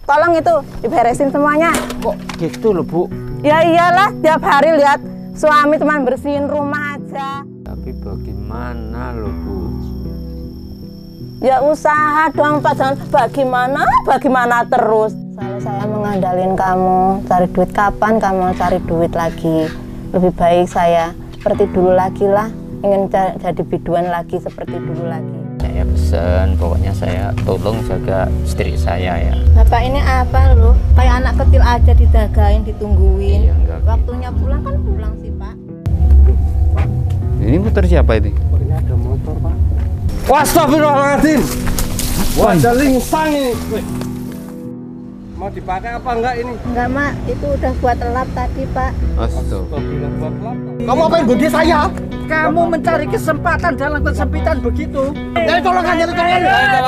Tolong itu diberesin semuanya. Kok gitu loh, Bu? Ya iyalah, tiap hari lihat suami teman bersihin rumah aja. Tapi bagaimana loh, Bu? Ya usaha dong Pak, jangan bagaimana terus. Selalu saya mengandalin kamu, cari duit kapan kamu cari duit lagi. Lebih baik saya seperti dulu lagi lah, ingin jadi biduan lagi seperti dulu lagi. Saya pesen, pokoknya saya tolong jaga istri saya ya. Bapak ini apa loh, kayak anak kecil aja didagain, ditungguin. Iya, enggak Waktunya pulang kan pulang sih Pak. Ini motor siapa ini? Oh, ini ada motor, Pak. Astagfirullahaladzim. Wah, ada lingsang ini. Mau dipakai apa enggak ini? Enggak Mak, itu udah buat lap tadi Pak. Astagfirullah, buat lap. Kamu apain bodi saya? Kamu mencari kesempatan dalam kesempitan begitu. Ya tolong aja kalian.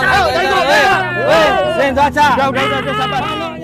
Itu aja. Udah, sabar.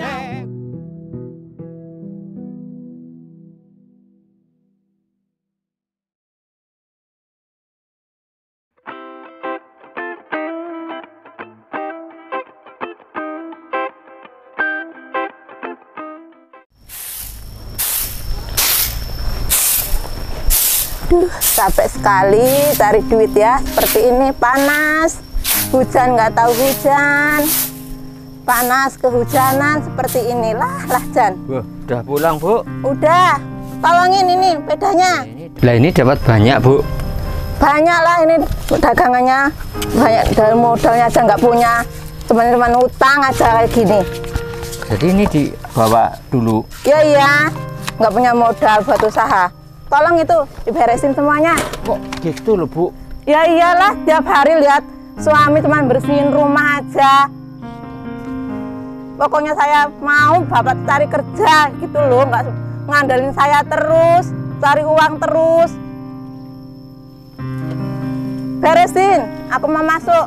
Duh, capek sekali cari duit ya. Seperti ini panas, hujan nggak tahu hujan, panas kehujanan seperti inilah lah Jan. Wah, udah pulang, Bu? Udah, tolongin ini bedanya. Lah ini dapat banyak, Bu? Banyak lah ini dagangannya, banyak dari modalnya aja nggak punya, teman-teman utang aja kayak gini. Jadi ini dibawa dulu. Iya, nggak punya modal buat usaha. Tolong itu diberesin semuanya. Kok gitu loh, Bu? Ya iyalah, tiap hari lihat suami teman bersihin rumah aja. Pokoknya saya mau bapak cari kerja gitu loh, nggak ngandalin saya terus, cari uang terus. Beresin, aku mau masuk.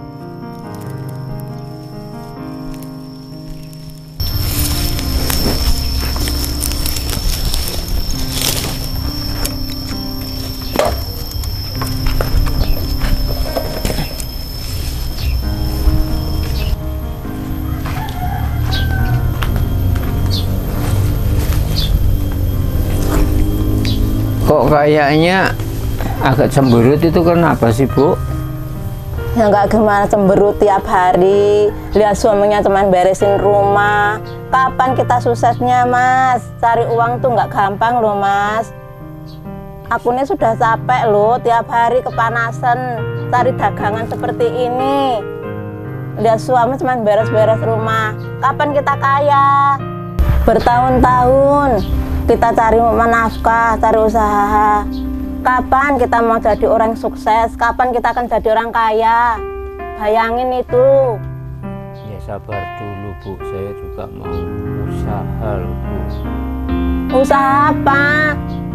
Kok kayaknya agak cemberut itu kenapa sih, Bu? Ya nggak gimana cemberut tiap hari. Lihat suaminya teman beresin rumah. Kapan kita suksesnya, Mas? Cari uang tuh nggak gampang loh, Mas. Aku ini sudah capek loh, tiap hari kepanasan cari dagangan seperti ini. Lihat suami teman beres-beres rumah. Kapan kita kaya? Bertahun-tahun kita cari nafkah, cari usaha. Kapan kita mau jadi orang sukses? Kapan kita akan jadi orang kaya? Bayangin itu. Ya sabar dulu, Bu. Saya juga mau usaha loh, Bu. Usaha apa?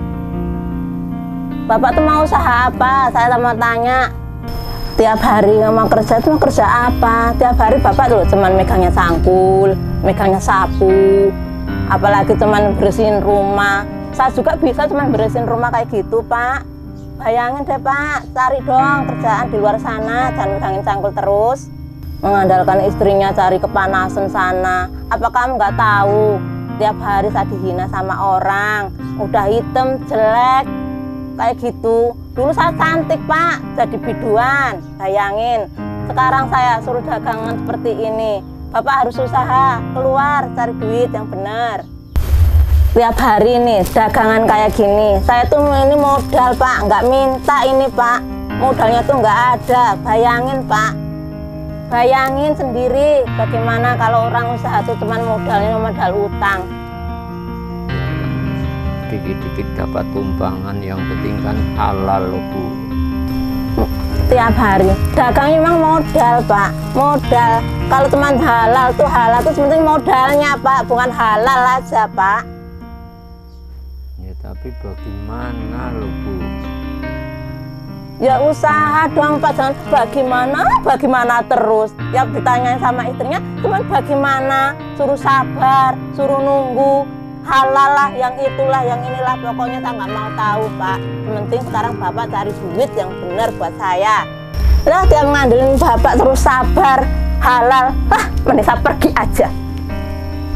Bapak tuh mau usaha apa? Saya mau tanya. Tiap hari mau kerja itu mau kerja apa? Tiap hari Bapak tuh cuman megangnya cangkul, megangnya sapu. Apalagi teman bersihin rumah. Saya juga bisa teman bersihin rumah kayak gitu, Pak. Bayangin deh, Pak, cari dong kerjaan di luar sana, jangan megangin cangkul terus. Mengandalkan istrinya cari kepanasan sana. Apa kamu nggak tahu? Tiap hari saya dihina sama orang, udah hitam, jelek, kayak gitu. Dulu saya cantik, Pak, jadi biduan. Bayangin, sekarang saya suruh dagangan seperti ini. Bapak harus usaha, keluar, cari duit yang benar. Tiap hari nih, dagangan kayak gini. Saya tuh ini modal, Pak, nggak minta ini, Pak. Modalnya tuh nggak ada, bayangin, Pak. Bayangin sendiri, bagaimana kalau orang usaha tuh cuman modalnya modal utang. Dikit-dikit dapat tumpangan, yang penting kan halal loh, Bu. Tiap hari dagang memang modal, Pak, modal. Kalau teman halal tuh sebenarnya modalnya, Pak, bukan halal aja, Pak. Ya tapi bagaimana loh, Bu? Ya usaha dong, Pak, jangan bagaimana terus. Yang ditanyain sama istrinya cuman bagaimana, suruh sabar, suruh nunggu. Halal lah, yang itulah, yang inilah, pokoknya saya nggak mau tahu, Pak. Yang penting sekarang Bapak cari duit yang benar buat saya. Lah, dia ngandelin Bapak terus sabar, halal, mending saya pergi aja.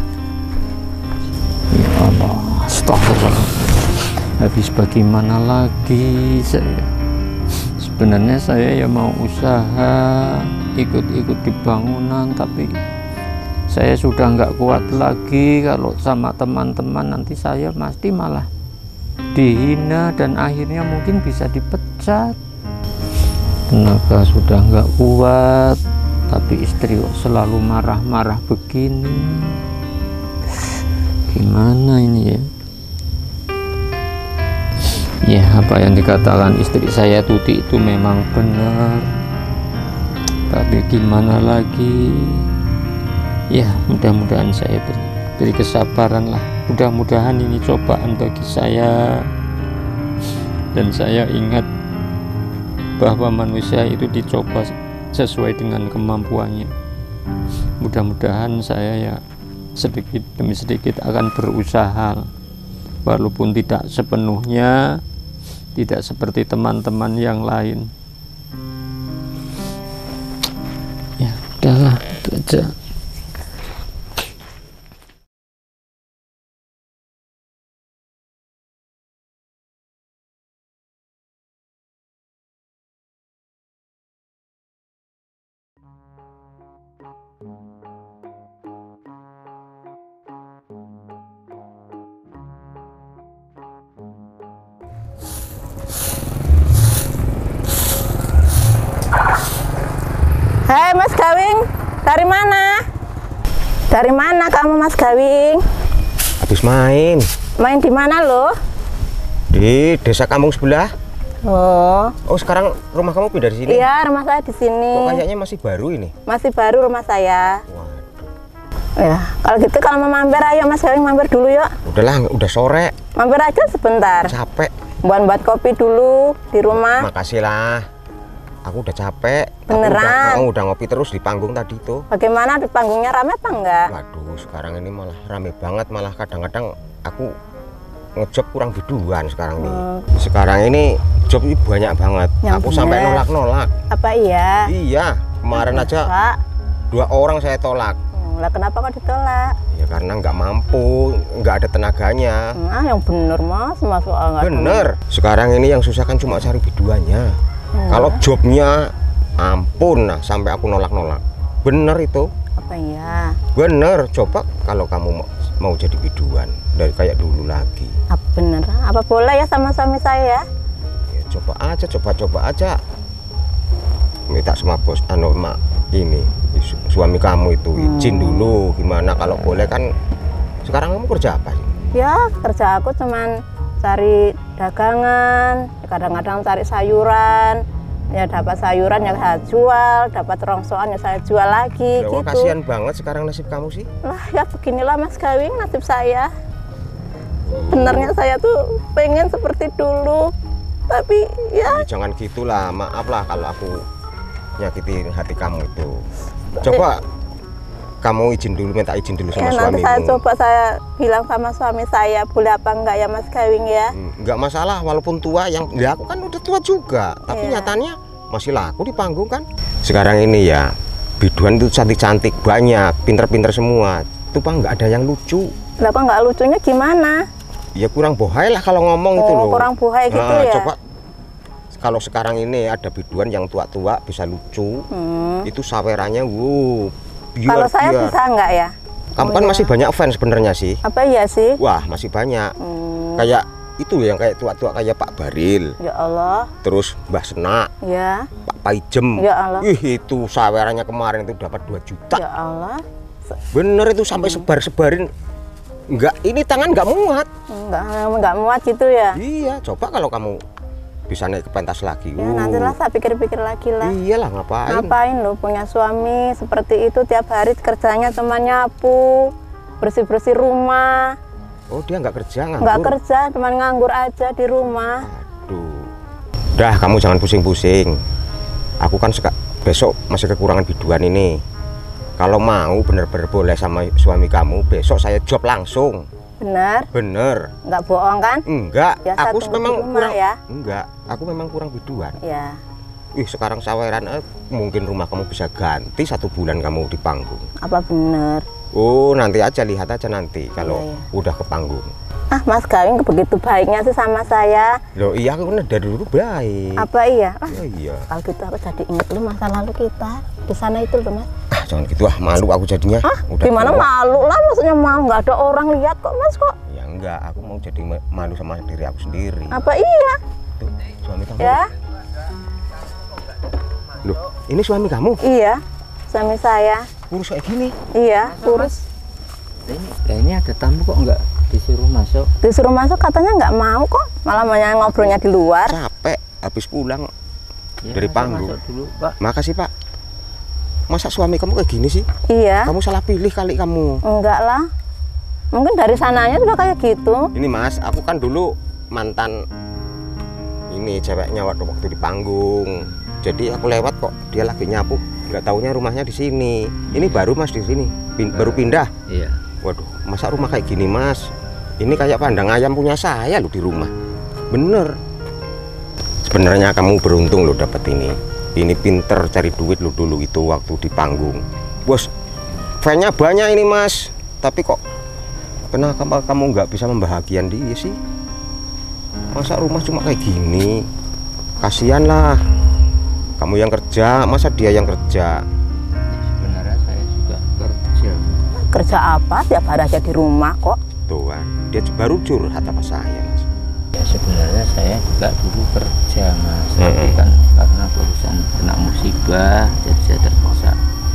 Astagfirullah. Habis bagaimana lagi saya? Sebenarnya saya ya mau usaha, ikut-ikut di bangunan, tapi saya sudah nggak kuat lagi kalau sama teman-teman, nanti saya pasti malah dihina dan akhirnya mungkin bisa dipecat. Tenaga sudah nggak kuat, tapi istri kok selalu marah-marah begini. Gimana ini ya? Ya, apa yang dikatakan istri saya Tuti itu memang benar, tapi gimana lagi? Ya, mudah-mudahan saya beri kesabaran lah. Mudah-mudahan ini cobaan bagi saya, dan saya ingat bahwa manusia itu dicoba sesuai dengan kemampuannya. Mudah-mudahan saya ya sedikit demi sedikit akan berusaha, walaupun tidak sepenuhnya, tidak seperti teman-teman yang lain. Ya udahlah, itu aja. Hei Mas Gawing, dari mana? Dari mana kamu Mas Gawing? Habis main Main di mana loh? di desa kampung sebelah. Oh, Oh, sekarang rumah kamu pindah di sini? iya rumah saya di sini. Kok kayaknya masih baru ini? Masih baru rumah saya. Waduh. Ya, kalau gitu kalau mau mampir ayo Mas Gawing mampir dulu yuk. Udahlah, udah sore. Mampir aja sebentar. Capek. Buat kopi dulu di rumah. Makasih lah. Aku udah capek. Beneran? Aku udah ngopi terus di panggung tadi tuh. Bagaimana di panggungnya rame apa enggak? Waduh, sekarang ini malah rame banget. Malah kadang-kadang aku ngejob kurang biduan sekarang nih. Sekarang ini job ini banyak banget. Yang Aku sampai bener. nolak-nolak. Apa iya? Iya, kemarin aja Pak, 2 orang saya tolak. lah kenapa kok ditolak? Ya karena nggak mampu, nggak ada tenaganya. Yang bener Mas, soal nggak Bener. Sekarang ini yang susah kan cuma cari biduannya. Kalau jobnya ampun, nah sampai aku nolak-nolak. Bener itu. apa iya? Bener. Coba kalau kamu mau jadi biduan dari kayak dulu lagi. Apa bener? Apa boleh ya sama suami saya? Ya, coba aja. Minta sama bos, ini suami kamu itu izin dulu. Gimana kalau boleh kan? Sekarang kamu kerja apa sih? Ya kerja aku cuman cari dagangan, kadang-kadang cari sayuran. Ya dapat sayuran ya saya jual, dapat rongsokan ya saya jual lagi. Ya, gitu. kasihan banget sekarang nasib kamu sih. Lah ya beginilah Mas Gawing nasib saya. Benernya saya tuh pengen seperti dulu, tapi ya Jangan gitulah, maaf lah kalau aku nyakitin hati kamu itu. Coba kamu minta izin dulu sama nanti suamimu. saya coba saya bilang sama suami saya boleh apa enggak ya Mas Gawing ya. Enggak masalah, walaupun tua, ya aku kan udah tua juga, tapi Iya. nyatanya masih laku di panggung kan. Sekarang ini ya biduan itu cantik-cantik, banyak, pinter-pinter semua. Itu Pak nggak ada yang lucu. Lah kok nggak lucunya gimana? Ya kurang bohai lah kalau ngomong itu loh. Kurang buhay gitu Nah, ya. Coba kalau sekarang ini ada biduan yang tua-tua bisa lucu, itu sawerannya Kalau saya biar. bisa nggak ya? Kamu kan masih banyak fans sebenarnya sih. Apa iya sih? Wah, masih banyak. Kayak itu yang kayak tua-tua kayak Pak Baril, Ya Allah, terus Mbah Senak, ya, Pak Paijem. Ya Allah. Itu sawerannya kemarin itu dapat 2 juta. ya Allah. Bener itu sampai sebarin. Enggak, ini tangan nggak muat. Nggak muat gitu ya. Iya, coba kalau kamu bisa naik ke pentas lagi. Ya nantilah saya pikir-pikir lagi lah. Iyalah, ngapain? Ngapain lo punya suami seperti itu tiap hari kerjanya cuma nyapu, bersih-bersih rumah. Oh, dia nggak kerja, nganggur? Nggak kerja, cuma nganggur aja di rumah. Aduh. Dah, kamu jangan pusing-pusing. Aku kan besok masih kekurangan biduan ini. Kalau mau bener-bener boleh sama suami kamu, besok saya job langsung. Bener? Bener. Nggak bohong kan? Enggak, Ya, saya aku tunggu memang di rumah kurang. ya. Enggak, aku memang kurang biduan. Ya. Sekarang saweran, mungkin rumah kamu bisa ganti 1 bulan kamu di panggung. Apa bener? Oh, nanti aja, lihat aja nanti kalau Iya. udah ke panggung. Ah, Mas Gawing begitu baiknya sih sama saya. Loh iya, aku kan dari dulu baik. Apa iya? Ah, Oh, iya. kalau gitu aku jadi inget lu masa lalu kita di sana itu loh, Mas. Ah, jangan gitu malu aku jadinya. Ah, Udah gimana tua. malu lah, maksudnya mau nggak ada orang lihat kok, Mas kok. Ya enggak, aku mau jadi malu sama diri aku sendiri. Apa iya? Tuh, suami kamu. Ya, Loh, ini suami kamu? iya. Suami saya. Kurus kayak gini. Iya, kurus. Ini ada tamu kok nggak disuruh masuk? Disuruh masuk katanya nggak mau kok, malah banyak ngobrolnya di luar. Capek habis pulang Ya, dari masuk- panggung. masuk dulu, Pak. Makasih, Pak. Masa suami kamu kayak gini sih? Iya, Kamu salah pilih kali kamu. enggak lah. Mungkin dari sananya juga kayak gitu. Ini Mas, aku kan dulu mantan ini ceweknya waktu di panggung. Jadi aku lewat kok, dia lagi nyapu. Nggak taunya rumahnya di sini. Ini baru Mas di sini, baru pindah. Iya. Waduh, masa rumah kayak gini Mas? Ini kayak pandang ayam punya saya loh di rumah. Bener. Sebenarnya kamu beruntung loh dapet ini. Ini pinter cari duit lo dulu itu waktu di panggung. Bos, fan-nya banyak ini Mas. Tapi kok kenapa kamu nggak bisa membahagiakan dia sih? Masa rumah cuma kayak gini? Kasihan lah. Kamu yang kerja, masa dia yang kerja? Sebenarnya saya juga kerja. Kerja apa? Tiap hari aja di rumah kok. Tuh kan, dia baru curhat apa saya Mas. Ya sebenarnya saya juga dulu kerja, Mas. Tapi kan karena barusan kena musibah, jadi saya terpaksa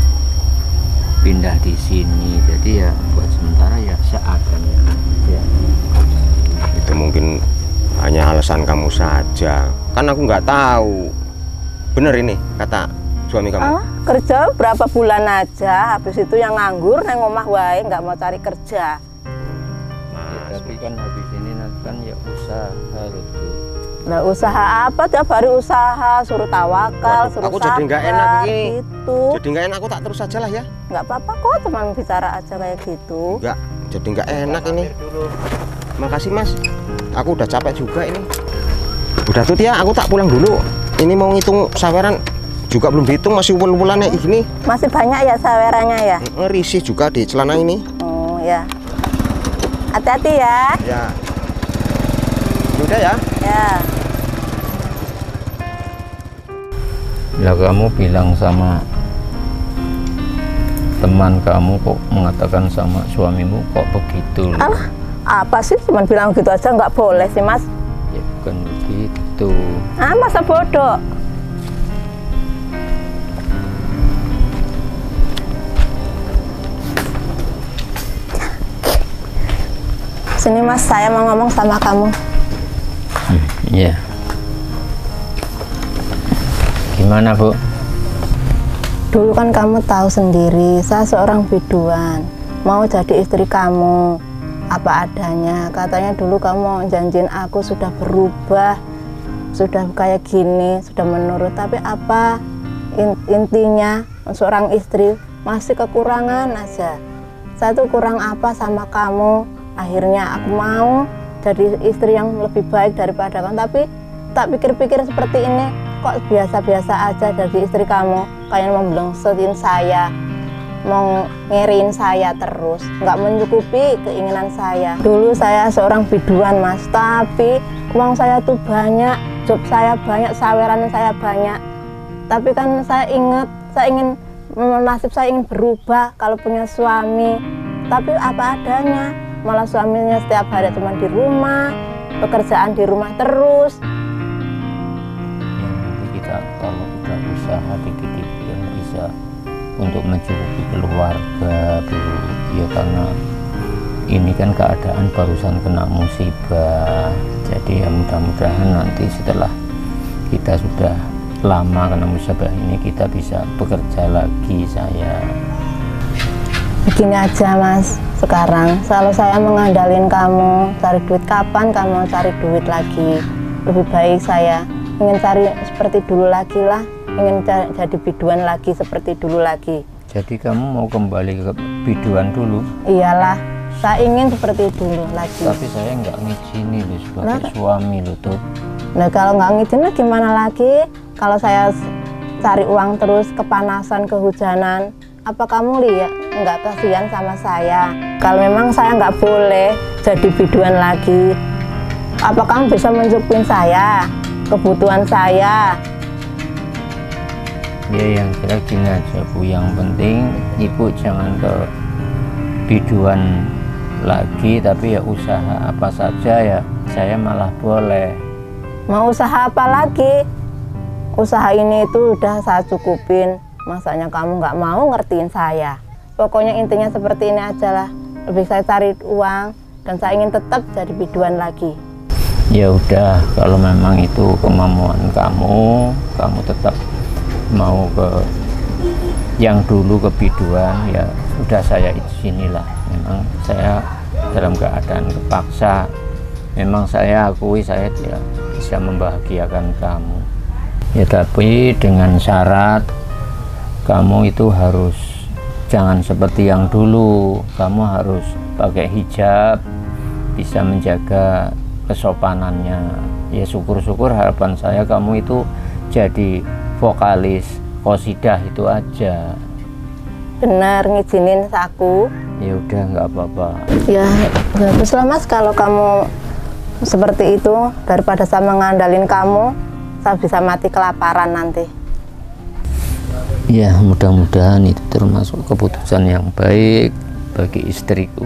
pindah di sini. Jadi ya buat sementara ya seadanya aja. Itu mungkin hanya alasan kamu saja. Kan aku nggak tahu. Bener ini kata suami kamu. Ah, kerja berapa bulan aja, habis itu yang nganggur neng omah wae nggak mau cari kerja. Mas, Tapi kan habis ini nanti kan ya usaha loh tuh. Nah, usaha apa? Tiap hari usaha, suruh tawakal, Waduh, suruh aku jadi nggak enak sabar, ini. gitu. jadi nggak enak, aku tak terus aja lah ya. Nggak apa-apa kok, cuman bicara aja kayak gitu. Nggak, jadi nggak enak ini. Makasih Mas, aku udah capek juga ini. Udah tuh ya, aku tak pulang dulu. Ini mau ngitung saweran juga belum dihitung, masih wulan-wulannya gini. Masih banyak ya sawerannya ya? Risih juga di celana ini. Oh ya. Hati-hati ya. Ya. Udah ya. Ya. Lah kamu bilang sama teman kamu kok mengatakan sama suamimu kok begitu loh. Alah, apa sih? Cuman bilang gitu aja nggak boleh sih Mas. Ya bukan begitu. Ah, masa bodoh? Sini Mas, saya mau ngomong sama kamu. Iya. Gimana Bu? Dulu kan kamu tahu sendiri, saya seorang biduan. Mau jadi istri kamu, apa adanya. Katanya dulu kamu janjiin aku sudah berubah, sudah kayak gini, sudah menurut. Tapi apa intinya seorang istri masih kekurangan aja. Saya tuh kurang apa sama kamu? Akhirnya aku mau jadi istri yang lebih baik daripada kamu. Tapi tak pikir-pikir seperti ini, kok biasa-biasa aja jadi istri kamu. Kayak mau belengsetin saya, mau ngiriin saya terus, nggak mencukupi keinginan saya. Dulu saya seorang biduan Mas, tapi uang saya tuh banyak, job saya banyak, saweran saya banyak. Tapi kan saya ingat, saya ingin, nasib saya ingin berubah kalau punya suami. Tapi apa adanya, malah suaminya setiap hari cuma di rumah, pekerjaan di rumah terus. Ya nanti kita kalau udah usaha dikit-dikit yang bisa untuk mencukupi keluarga Bu. Ya karena ini kan keadaan barusan kena musibah. Jadi ya mudah-mudahan nanti setelah kita sudah lama kena musibah ini kita bisa bekerja lagi saya. Begini aja Mas, sekarang selalu saya mengandalin kamu, cari duit kapan kamu cari duit lagi. Lebih baik saya ingin cari seperti dulu lagi lah, ingin jadi biduan lagi seperti dulu lagi. Jadi kamu mau kembali ke biduan dulu? Iyalah, saya ingin seperti dulu lagi. Tapi saya nggak ngizinin loh sebagai suami loh tuh. Nah kalau nggak ngizinin gimana lagi? Kalau saya cari uang terus, kepanasan, kehujanan, apa kamu lihat? nggak kasihan sama saya. Kalau memang saya nggak boleh jadi biduan lagi, apa kamu bisa mencukupin saya, kebutuhan saya? Ya yang kira gini aja Bu, yang penting Ibu jangan ke biduan lagi, tapi ya usaha apa saja ya saya malah boleh. Mau usaha apa lagi? Usaha ini itu udah saya cukupin, masanya kamu nggak mau ngertiin saya. Pokoknya intinya seperti ini aja lah, lebih saya cari uang dan saya ingin tetap jadi biduan lagi. Ya udah, kalau memang itu kemauan kamu tetap mau ke yang dulu ke biduan, ya sudah saya izinilah. Memang saya dalam keadaan kepaksa, memang saya akui saya tidak bisa membahagiakan kamu ya, tapi dengan syarat kamu itu harus jangan seperti yang dulu. Kamu harus pakai hijab, bisa menjaga kesopanannya ya. Syukur-syukur harapan saya kamu itu jadi vokalis qosidah itu aja. Benar, ngizinin aku. Ya udah, nggak apa-apa. Ya baguslah Mas, kalau kamu seperti itu, daripada saya mengandalin kamu, saya bisa mati kelaparan nanti. Ya mudah-mudahan itu termasuk keputusan yang baik bagi istriku.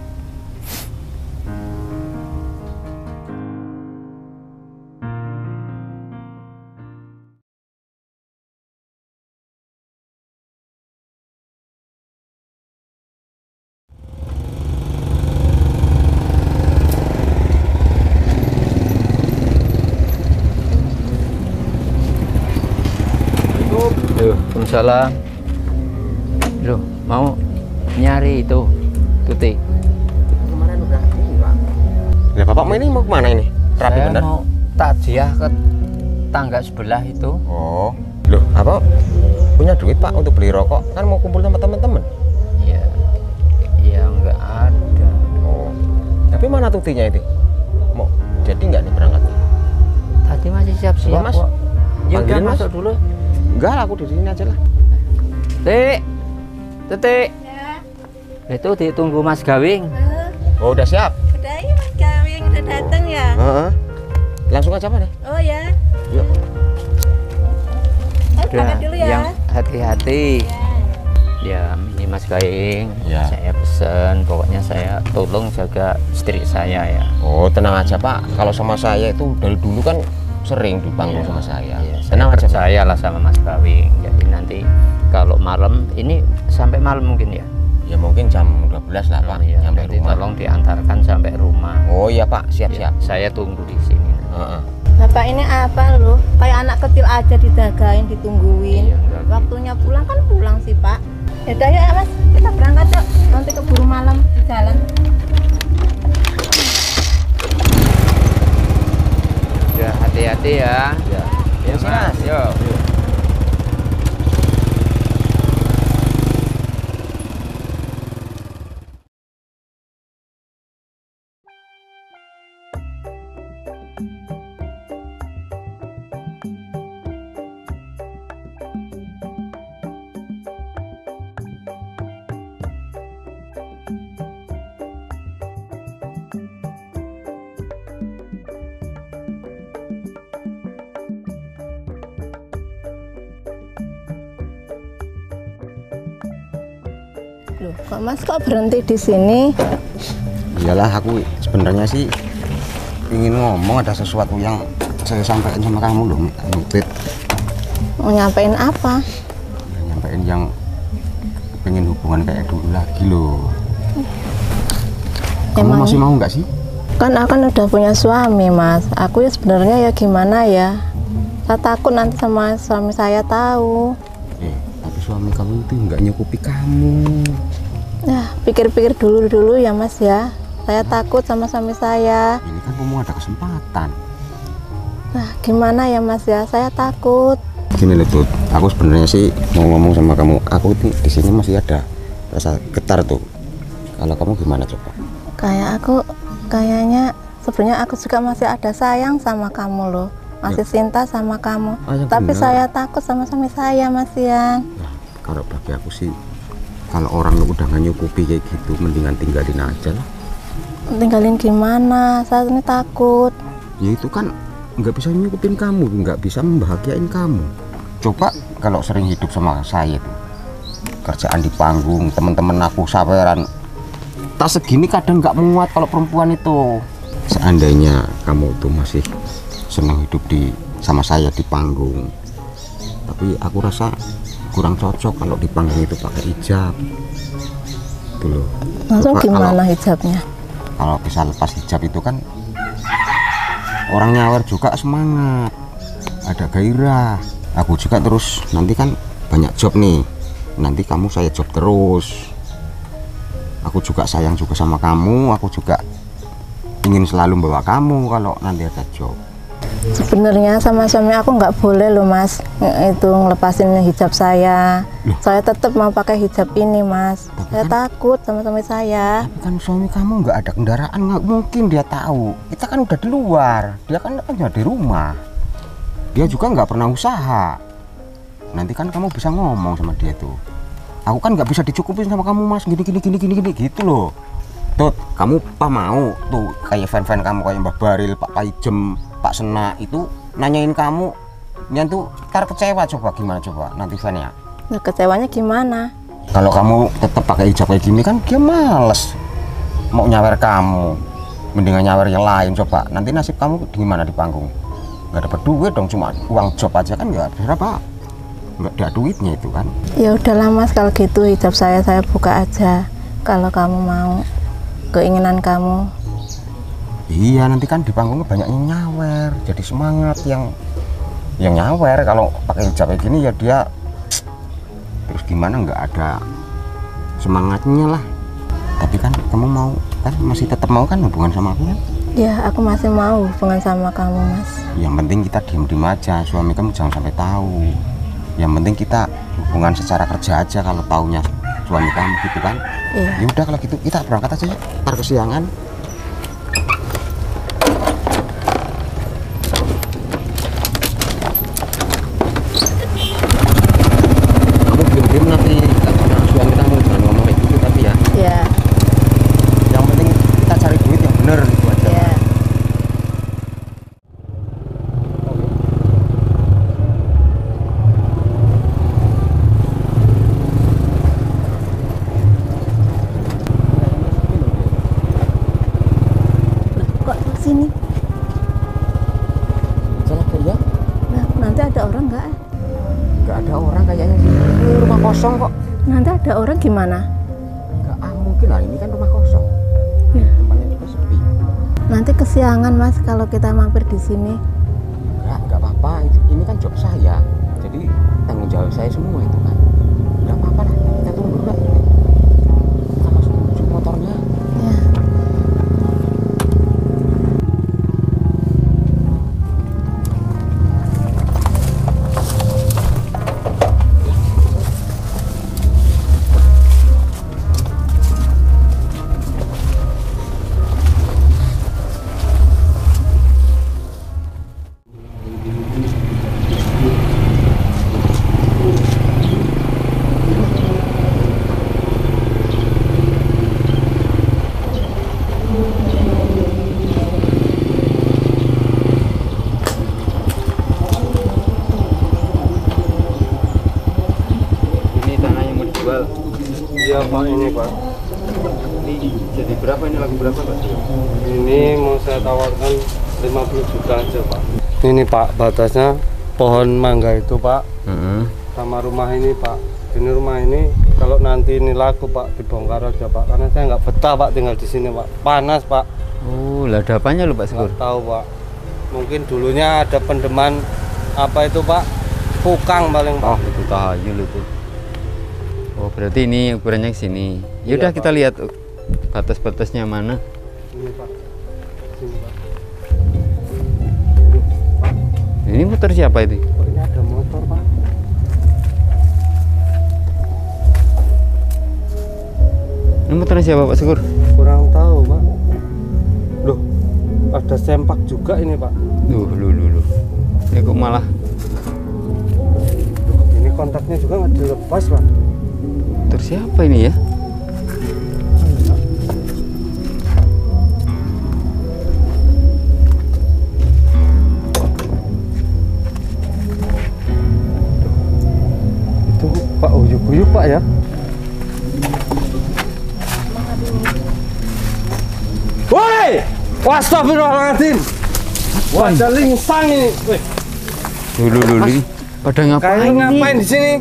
Waalaikumsalam. Loh, mau nyari itu Tuti? Kemarin udah ini Pak. Ya Bapak mau kemana ini? Rapi Saya bener? mau takziah ke tangga sebelah itu. Oh, loh apa? Punya duit Pak untuk beli rokok? Kan mau kumpul sama teman-teman. Iya, iya nggak ada. Oh, tapi mana Tutinya itu? Mau jadi nggak nih berangkat? Tadi masih siap-siap Mas? kok. Ya udah Panggilin, Mas. masuk dulu. Enggak lah, aku di sini aja lah. Tuti. Ya. Itu ditunggu Mas Gawing. Oh, udah siap? Udah ya Mas Gawing, udah datang ya? Heeh. Langsung aja Pak deh. Oh ya. Yuk. Berangkat dulu ya. Yang hati-hati. Ya, ini Mas Gawing. Ya. Saya pesen, pokoknya saya tolong jaga istri saya ya. Oh, tenang aja Pak. Kalau sama saya itu dari dulu kan sering dipanggil sama saya. Iya, Tenang aja Pak. percaya lah sama Mas Gawing. Jadi nanti kalau malam ini sampai malam mungkin ya. Ya mungkin jam 12 lah Pak. Ya, Sampai nanti rumah. tolong diantarkan sampai rumah. Oh iya Pak, siap-siap. Ya, saya tunggu di sini. Heeh. Bapak ini apa loh? Kayak anak kecil aja dijagain, ditungguin. Iya, enggak gitu. Waktunya pulang kan pulang sih Pak. Yaudah ya Mas, kita berangkat yuk. Nanti keburu malam di jalan. Ya, hati-hati ya. Ya. Ya, Mas. Yuk. Loh, kok Mas kok berhenti di sini? Iyalah, aku sebenarnya sih ingin ngomong, ada sesuatu yang saya sampaikan sama kamu loh, Tit. Mau nyampein apa? Nyampein yang pengen hubungan kayak dulu lagi loh. Kamu Emang? masih mau nggak sih? Kan akan udah punya suami Mas. Aku ya sebenarnya ya gimana ya? Saya takut nanti sama suami saya tahu. Tapi suami kamu itu nggak nyukupi kamu. Ya, pikir-pikir dulu ya Mas ya. Saya takut sama suami saya. Ini kan kamu ada kesempatan. Nah, gimana ya Mas ya? Saya takut. Gini loh Tut, aku sebenarnya sih mau ngomong sama kamu. Aku di sini masih ada rasa getar tuh. Kalau kamu gimana coba? Kayaknya sebenarnya aku juga masih ada sayang sama kamu loh. Masih cinta sama kamu. Ah, yang Tapi benar. saya takut sama suami saya Mas Yang. Nah, kalau bagi aku sih Kalau orang udah nggak nyukupi kayak gitu, mendingan tinggalin aja lah. Tinggalin gimana? Saya ini takut. Ya itu kan nggak bisa nyukupin kamu, nggak bisa membahagiain kamu. Coba kalau sering hidup sama saya tuh, kerjaan di panggung, teman-teman aku saweran, tak segini kadang nggak muat kalau perempuan itu. Seandainya kamu tuh masih senang hidup sama saya di panggung, tapi aku rasa kurang cocok kalau di panggung itu pakai hijab. Tuh loh. Langsung gimana hijabnya? Kalau bisa lepas hijab itu kan orang nyawer juga semangat, ada gairah. Aku juga terus nanti kan banyak job nih, nanti kamu saya job terus. Aku juga sayang juga sama kamu, aku juga ingin selalu membawa kamu kalau nanti ada job. Sebenarnya sama suami aku nggak boleh loh mas, itu ngelepasin hijab saya. Saya tetap mau pakai hijab ini mas. Saya takut sama suami saya. Tapi kan suami kamu nggak ada kendaraan, nggak mungkin dia tahu. Kita kan udah di luar, dia kan hanya di rumah. Dia juga nggak pernah usaha. Nanti kan kamu bisa ngomong sama dia tuh. Aku kan nggak bisa dicukupin sama kamu mas, gini gitu loh. Tut, kamu apa mau tuh kayak fan-fan kamu kayak Mbak Baril, Pak Paijem, Pak Sena itu nanyain kamu, nyantu ntar kecewa. Coba gimana coba nanti fannya? Nah, kecewanya gimana? Kalau kamu tetap pakai hijab kayak gini kan dia males mau nyawer kamu, mendingan nyawer yang lain. Coba nanti nasib kamu gimana di panggung? Nggak dapat duit dong, cuma uang job aja kan nggak berapa, nggak ada duitnya itu kan. Ya udahlah mas, kalau gitu hijab saya buka aja kalau kamu mau, keinginan kamu. Iya, nanti kan di panggungnya banyak yang nyawer, jadi semangat yang nyawer. Kalau pakai hijab kayak gini ya dia terus gimana, nggak ada semangatnya lah. Tapi kan kamu mau kan, masih tetap mau kan hubungan sama aku kan? Ya aku masih mau hubungan sama kamu mas. Yang penting kita diem aja, suami kamu jangan sampai tahu. Yang penting kita hubungan secara kerja aja kalau taunya suami kamu gitu kan. Iya. Ya udah kalau gitu kita berangkat aja ya, ntar kesiangan. Kamu diem nanti sama suami kamu, jangan ngomong kayak gitu tapi ya. Iya. Yang penting kita cari duit yang bener itu aja. Iya. Sini. Jalan ya? Nah, nanti ada orang nggak? Nggak ada orang kayaknya sih. Ini rumah kosong kok. Nanti ada orang gimana? Nggak mungkin lah, ini kan rumah kosong. Ya. Tempatnya juga sepi. Nanti kesiangan mas kalau kita mampir di sini. Nggak apa-apa. Ini kan job saya. Jadi tanggung jawab saya semua itu kan. Nggak apa-apa lah. Kita turun dulu lah. Kita langsung menuju motornya. Ya. Iya Pak, ini Pak. Ini jadi berapa, ini lagu berapa Pak? Ini mau saya tawarkan 50 juta aja Pak. Ini Pak, batasnya pohon mangga itu Pak, sama rumah ini Pak. Ini rumah ini kalau nanti ini laku Pak, dibongkar aja Pak. Karena saya nggak betah Pak tinggal di sini Pak. Panas Pak. Oh, lah ada apanya lu Pak Sekur? Nggak tahu Pak. Mungkin dulunya ada pendeman apa itu Pak? Pukang paling Pak. Oh, itu tahayul itu. Oh, berarti ini ukurannya sini. Ya udah Iya, kita Pak. lihat batas-batasnya mana. Ini Pak. Sini Pak. Ini motor siapa itu? Oh, ini ada motor Pak. Ini motor siapa Pak Sekur? Kurang tahu Pak. Loh, ada sempak juga ini Pak. Loh. Ini kok malah Ini kontaknya juga nggak dilepas Pak. motor siapa ini ya? Itu Pak uyuk-uyuk Pak ya. Woi! Astagfirullahaladzim. Wajah lingsang ini. Wih, Dulu ini pada kalian ngapain ngapain di sini?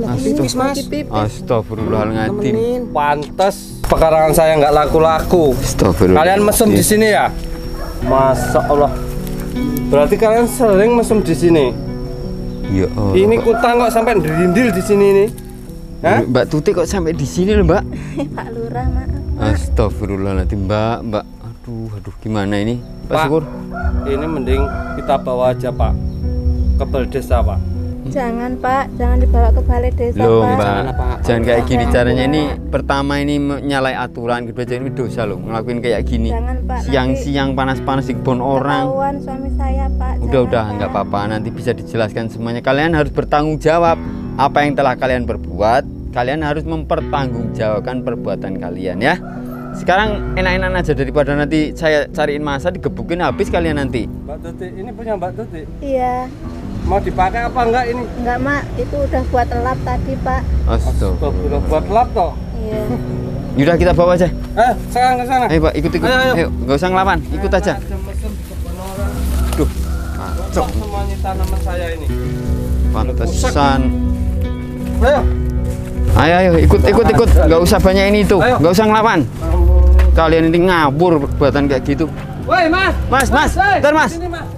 Astagfirullahaladzim. Pantes pekarangan saya nggak laku-laku. Astagfirullahaladzim. Kalian mesem di sini ya? Masya Allah. Berarti kalian sering mesem di sini. Ya Allah. Ini kutang kok sampai dirindil di sini nih. Hah? Mbak Tuti kok sampai di sini loh, Mbak? Pak Lurah, maaf. Astagfirullahaladzim, Mbak. Aduh, gimana ini? Pak Syukur. Ini mending kita bawa aja Pak ke balai desa Pak. Jangan Pak, jangan dibawa ke balai desa Loh, Pak. Mbak, jangan kayak gini caranya. Ini pertama ini menyalahi aturan, kedua jadi dosa loh ngelakuin kayak gini. Jangan Pak, Siang-siang panas-panas di kebun orang. ketahuan suami saya Pak. Udah, Jangan, nggak Pak. apa-apa, nanti bisa dijelaskan semuanya. Kalian harus bertanggung jawab apa yang telah kalian perbuat. Kalian harus mempertanggungjawabkan perbuatan kalian ya. Sekarang enak-enak aja daripada nanti saya cariin masa digebukin habis kalian nanti. Mbak Tuti, ini punya Mbak Tuti. Iya. Mau dipakai apa enggak ini? Enggak Mak, itu udah buat lap tadi Pak. Astagfirullah, buat lap toh. Iya. Yaudah kita bawa aja. Sekarang ke sana. Ayo Pak, ikut. Ayo. Nggak usah ngelawan, ikut aja. Mesem di kebun orang. Duh, Rusak semuanya tanaman saya ini. pantesan. Ayo. Ayo, ikut. Nggak usah banyak ini itu, Ayo. nggak usah ngelawan. Kalian ini ngabur perbuatan kayak gitu. Woi Mas. Mas, Hei, bentar Mas. Sini Mas.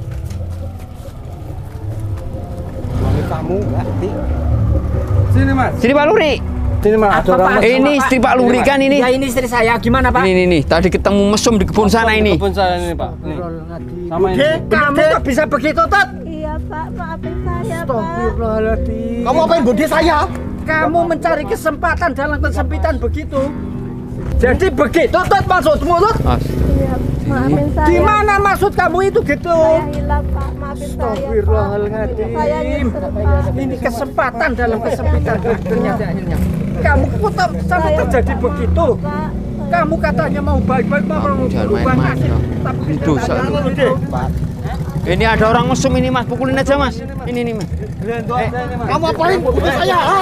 Kamu ngerti? Sini Mas. Sini Pak Luri. Sini Mas. Ada orang mesem. Ini istri Pak Luri kan ini. Ya ini istri saya, gimana Pak? Ini, tadi ketemu mesum di kebun sana ini. Kebun saya ini Pak. Nih. Sama ini. Dek, kamu kok bisa begitu, Tot? Iya Pak, maafin saya Pak. Astagfirullahaladzim. Kamu apain bodi saya? Kamu mencari kesempatan dalam kesempitan begitu. Jadi begitu, Tot, maksudmu, Tot? Iya, maafin saya. Gimana maksud kamu itu gitu? Saya hilang Pak, maafin saya Pak. Astagfirullahaladzim. Saya nyesel Pak. Ini kesempatan dalam kesempitan ternyata akhirnya. Kamu kok sampai terjadi begitu? Pak, Kamu katanya mau baik-baik, mau jangan berubah main-main, nasib. dong. Tapi Dosa. Ini ada orang mesum ini Mas, pukulin aja Mas. Ini nih Mas. Kamu apain bodi saya? Ha?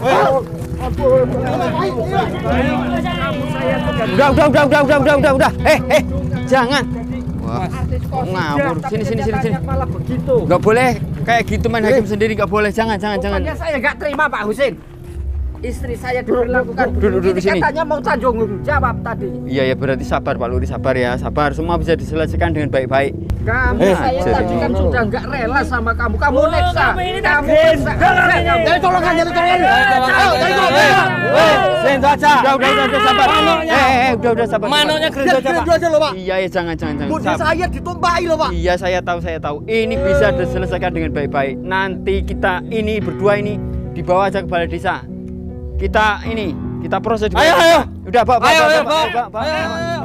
Udah. Jangan. Wah, ngawur. Sini. Malah begitu. Nggak boleh kayak gitu main hakim sendiri, nggak boleh. Jangan. Pokoknya saya nggak terima Pak Husin. Istri saya diperlakukan Duduk ini sini. katanya mau tanggung jawab tadi. Iya berarti sabar Pak Luri, sabar ya, sabar. Semua bisa diselesaikan dengan baik-baik. Kamu saya jadi. tadi kan sudah nggak rela sama kamu. Kamu neksa. Kamu neksa. Jadi tolong. Sentuh aja. Udah sabar. Udah sabar. Manonya gereja aja Pak. aja loh Pak. Iya ya jangan. Bodi Sabar. saya ditumpahi loh Pak. Iya saya tahu. Ini bisa diselesaikan dengan baik-baik. Nanti kita ini berdua ini dibawa aja ke balai desa. Kita proses. Ayo. Udah Pak. Ayo.